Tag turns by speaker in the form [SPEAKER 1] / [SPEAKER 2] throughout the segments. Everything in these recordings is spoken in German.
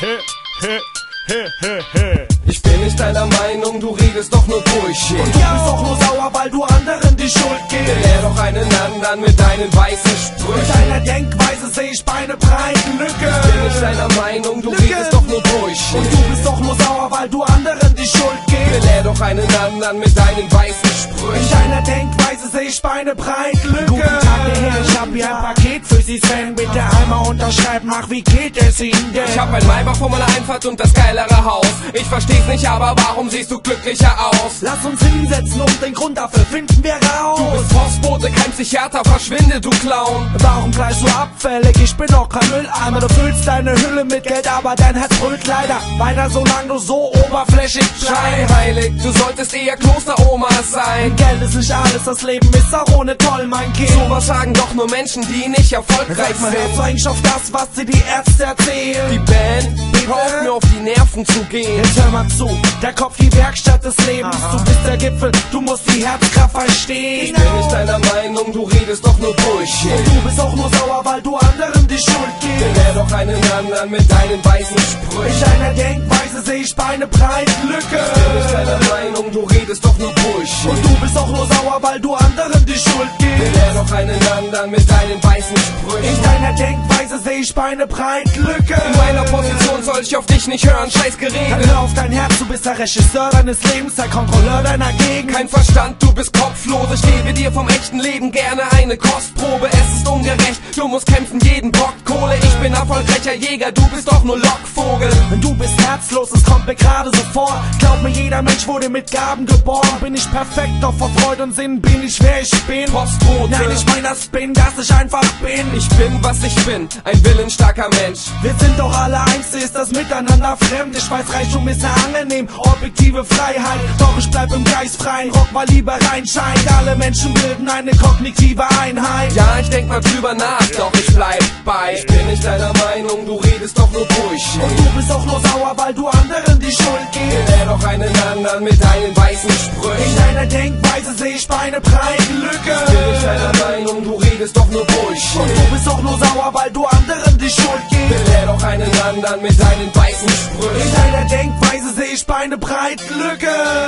[SPEAKER 1] Ich bin nicht deiner Meinung, du redest doch nur Bullshit.
[SPEAKER 2] Und du bist doch nur sauer, weil du anderen die Schuld gibst.
[SPEAKER 1] Belehr doch einen anderen mit deinen weißen Sprüchen.
[SPEAKER 2] Mit deiner Denkweise seh ich eine breite Lücke.
[SPEAKER 1] Ich bin nicht deiner Meinung, du redest doch nur Bullshit.
[SPEAKER 2] Und du bist doch nur sauer, weil du anderen die Schuld gibst.
[SPEAKER 1] Belehr doch einen anderen mit deinen weißen Sprüchen.
[SPEAKER 2] In deiner Denkweise seh ich eine breite Lücke. Guten Tag, der Herr, ich hab hier ein Paket für Sie, Sven. Bitte einmal unterschreiben, ach, wie geht es Ihnen denn?
[SPEAKER 1] Ich hab ein Maybach vor meiner Einfahrt und das geilere Haus. Ich versteh's nicht, aber warum siehst du glücklicher aus?
[SPEAKER 2] Lass uns hinsetzen und den Grund dafür finden wir raus.
[SPEAKER 1] Du bist Postbote, kein Psychiater, verschwinde, du Clown.
[SPEAKER 2] Warum bleibst du abfällig? Ich bin doch kein Mülleimer. Du füllst deine Hülle mit Geld, aber dein Herz brüllt leider weiter, solange du so oberflächlich bleibst.
[SPEAKER 1] Scheinheilig, du solltest eher Klosteroma sein.
[SPEAKER 2] Geld ist nicht alles, das Leben ist auch ohne toll, mein Kind.
[SPEAKER 1] Sowas sagen doch nur Menschen, die nicht erfolgreich
[SPEAKER 2] Sag mal, hörst du
[SPEAKER 1] sind.
[SPEAKER 2] eigentlich auf das, was dir die Ärzte erzählen?
[SPEAKER 1] Die Band, hör auf mir auf die Nerven zu gehen.
[SPEAKER 2] Jetzt hör mal zu, der Kopf die Werkstatt des Lebens. Du bist der Gipfel, du musst die Herzkraft verstehen.
[SPEAKER 1] Ich bin nicht deiner Meinung, du redest doch nur Bullshit.
[SPEAKER 2] Und du bist auch nur sauer, weil du anderen die Schuld gibst.
[SPEAKER 1] Belehr doch einen anderen mit deinen weißen
[SPEAKER 2] In
[SPEAKER 1] Sprüchen.
[SPEAKER 2] deiner Denkweise seh ich eine breite Lücke.
[SPEAKER 1] Ich bin nicht deiner Meinung, du redest doch nur Bullshit.
[SPEAKER 2] Und du bist auch nur sauer, weil du anderen die Schuld gibst.
[SPEAKER 1] Belehr doch einen anderen mit deinen weißen
[SPEAKER 2] In
[SPEAKER 1] Sprüchen.
[SPEAKER 2] deiner Denkweise seh ich eine breite Lücke.
[SPEAKER 1] In meiner Position soll ich auf dich nicht hören, scheiß
[SPEAKER 2] Dann
[SPEAKER 1] Gerede.
[SPEAKER 2] hör auf dein Herz, du bist der Regisseur deines Lebens, der Kontrolleur deiner Gegend.
[SPEAKER 1] Kein Verstand, du bist kopflos. Ich gebe dir vom echten Leben gerne eine Kostprobe. Es ist ungerecht, du musst kämpfen, jeden Bock Kohle. Ich bin erfolgreicher Jäger, du bist doch nur Lockvogel.
[SPEAKER 2] Du bist herzlos, es kommt mir gerade so vor. Glaub mir, jeder Mensch wurde mit Gaben geboren. Bin ich perfekt, doch vor Freude und Sinn bin ich, wer ich bin.
[SPEAKER 1] Postbote.
[SPEAKER 2] Nein, ich mein das bin, dass ich einfach bin.
[SPEAKER 1] Ich bin, was ich bin, ein willensstarker Mensch.
[SPEAKER 2] Wir sind doch alle eins, ist das Miteinander fremd. Ich weiß, Reichtum ist sehr angenehm, objektive Freiheit. Doch ich bleib im Geist frei, Rock mal lieber reinscheint. Alle Menschen bilden eine kognitive Einheit.
[SPEAKER 1] Ja, ich denk mal drüber nach, doch ich bleib bei. Ich bin nicht deiner Meinung, du redest doch nur Bullshit.
[SPEAKER 2] Und du bist auch nur sauer, weil du anderen die Schuld gibst.
[SPEAKER 1] Belehr doch einen anderen mit deinen weißen
[SPEAKER 2] In
[SPEAKER 1] Sprüchen.
[SPEAKER 2] deiner Denkweise seh ich eine breite Lücke.
[SPEAKER 1] Ich bin nicht deiner Meinung, du redest doch nur Bullshit.
[SPEAKER 2] Und du bist auch nur sauer, weil du anderen die Schuld gibst.
[SPEAKER 1] Belehr doch einen anderen mit deinen weißen
[SPEAKER 2] In
[SPEAKER 1] Sprüchen.
[SPEAKER 2] deiner Denkweise seh ich eine breite Lücke.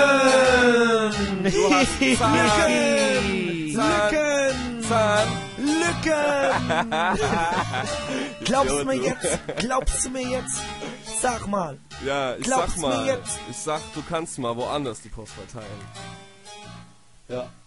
[SPEAKER 2] Lücken. Glaubst du mir jetzt? Glaubst du mir jetzt? Sag mal.
[SPEAKER 1] Ja, ich
[SPEAKER 2] Glaubst
[SPEAKER 1] sag
[SPEAKER 2] mir
[SPEAKER 1] mal,
[SPEAKER 2] jetzt?
[SPEAKER 1] ich sag, du kannst mal woanders die Post verteilen.
[SPEAKER 2] Ja.